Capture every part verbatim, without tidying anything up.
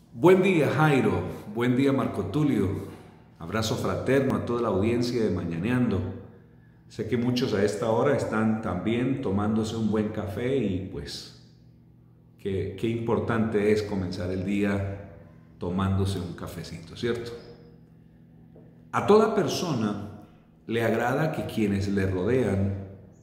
Buen día, Jairo. Buen día, Marco Tulio. Abrazo fraterno a toda la audiencia de Mañaneando. Sé que muchos a esta hora están también tomándose un buen café y pues qué, qué importante es comenzar el día tomándose un cafecito, ¿cierto? A toda persona le agrada que quienes le rodean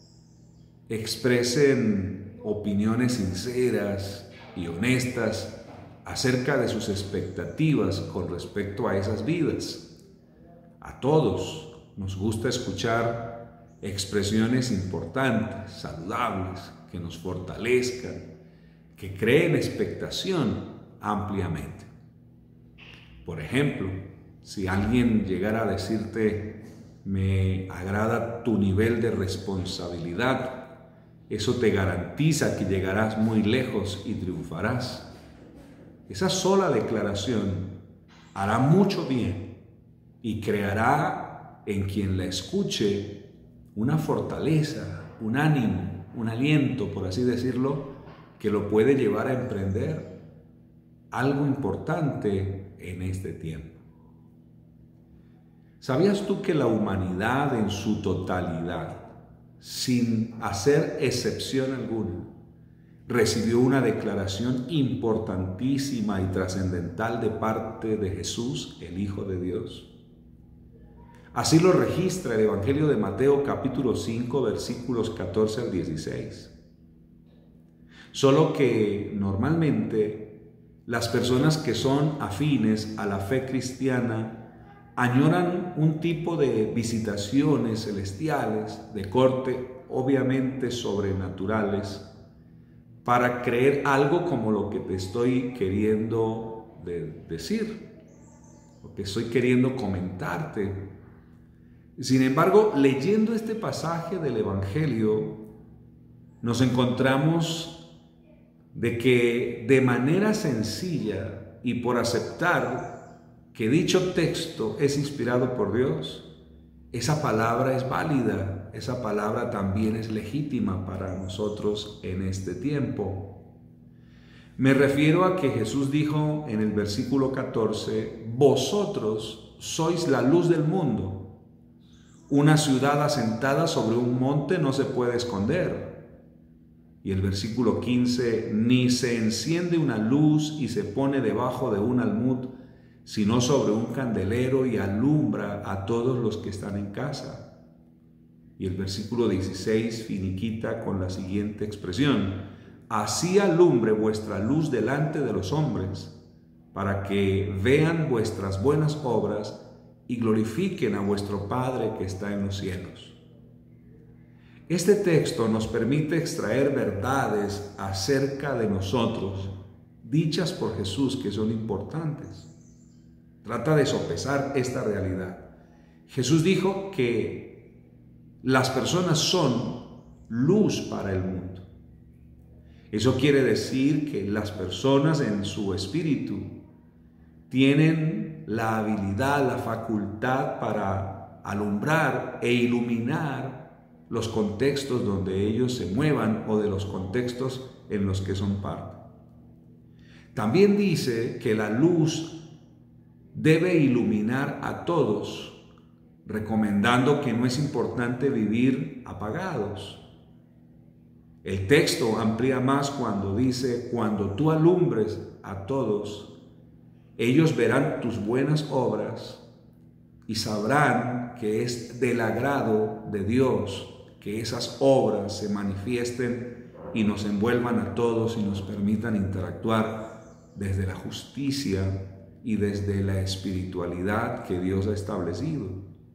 expresen opiniones sinceras y honestas acerca de sus expectativas con respecto a esas vidas. A todos nos gusta escuchar expresiones importantes, saludables, que nos fortalezcan, que creen expectación ampliamente. Por ejemplo, si alguien llegara a decirte, me agrada tu nivel de responsabilidad, eso te garantiza que llegarás muy lejos y triunfarás. Esa sola declaración hará mucho bien y creará en quien la escuche una fortaleza, un ánimo, un aliento, por así decirlo, que lo puede llevar a emprender algo importante en este tiempo. ¿Sabías tú que la humanidad en su totalidad, sin hacer excepción alguna, recibió una declaración importantísima y trascendental de parte de Jesús, el Hijo de Dios? Así lo registra el Evangelio de Mateo capítulo cinco, versículos catorce al dieciséis. Solo que normalmente las personas que son afines a la fe cristiana añoran un tipo de visitaciones celestiales de corte obviamente sobrenaturales para creer algo como lo que te estoy queriendo de decir, lo que estoy queriendo comentarte. Sin embargo, leyendo este pasaje del Evangelio, nos encontramos de que de manera sencilla y por aceptar que dicho texto es inspirado por Dios, esa palabra es válida, esa palabra también es legítima para nosotros en este tiempo. Me refiero a que Jesús dijo en el versículo catorce, vosotros sois la luz del mundo. Una ciudad asentada sobre un monte no se puede esconder. Y el versículo quince, ni se enciende una luz y se pone debajo de un almud, sino sobre un candelero y alumbra a todos los que están en casa. Y el versículo dieciséis finiquita con la siguiente expresión, así alumbre vuestra luz delante de los hombres, para que vean vuestras buenas obras y glorifiquen a vuestro Padre que está en los cielos. Este texto nos permite extraer verdades acerca de nosotros, dichas por Jesús, que son importantes. Trata de sopesar esta realidad. Jesús dijo que las personas son luz para el mundo. Eso quiere decir que las personas en su espíritu tienen la habilidad, la facultad para alumbrar e iluminar los contextos donde ellos se muevan o de los contextos en los que son parte. También dice que la luz debe iluminar a todos, recomendando que no es importante vivir apagados. El texto amplía más cuando dice, cuando tú alumbres a todos, ellos verán tus buenas obras y sabrán que es del agrado de Dios que esas obras se manifiesten y nos envuelvan a todos y nos permitan interactuar desde la justicia y desde la espiritualidad que Dios ha establecido.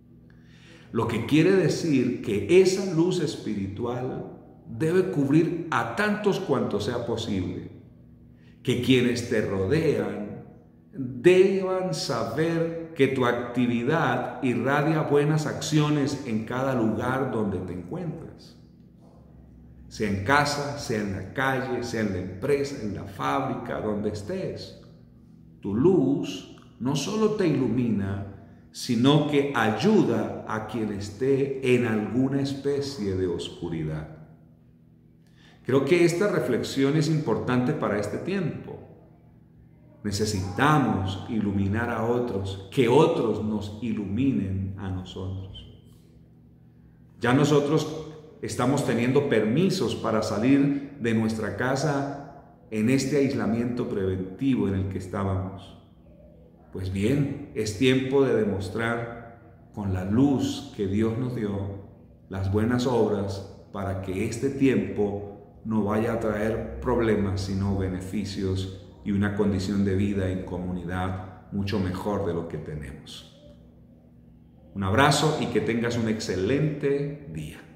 Lo que quiere decir que esa luz espiritual debe cubrir a tantos cuanto sea posible, que quienes te rodean deban saber que tu actividad irradia buenas acciones en cada lugar donde te encuentras. Sea en casa, sea en la calle, sea en la empresa, en la fábrica, donde estés. Tu luz no solo te ilumina, sino que ayuda a quien esté en alguna especie de oscuridad. Creo que esta reflexión es importante para este tiempo. necesitamos iluminar a otros, que otros nos iluminen a nosotros. Ya nosotros estamos teniendo permisos para salir de nuestra casa en este aislamiento preventivo en el que estábamos. Pues bien, es tiempo de demostrar con la luz que Dios nos dio las buenas obras para que este tiempo no vaya a traer problemas, sino beneficios y una condición de vida en comunidad mucho mejor de lo que tenemos. Un abrazo y que tengas un excelente día.